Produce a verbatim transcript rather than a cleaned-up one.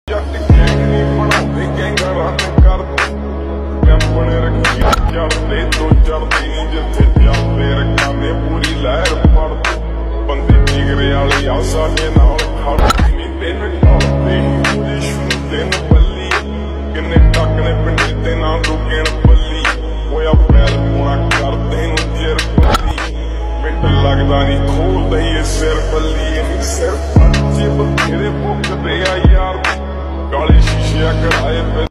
जट gang नहीं बनाते गैंगरा ते करते कैंपने रखी चढ़ते तो चढ़ती नहीं जिथे चलते रखाने पूरी लहर पड़ती बंदे जिगरे वाले आ साडे नाल खड़ते नहीं दिन टलते पूरी शुरू दिन बल्ली किन्ने टक ने पिंडी ते ना रुकण बल्ली होया पैल पूरा करते नु चिर बल्ली मिंट लगदा नहीं खोलदा ही सिर बल्ली नहीं सिर अच्छे बथेरे भुगते आ यार काले शीशे कराए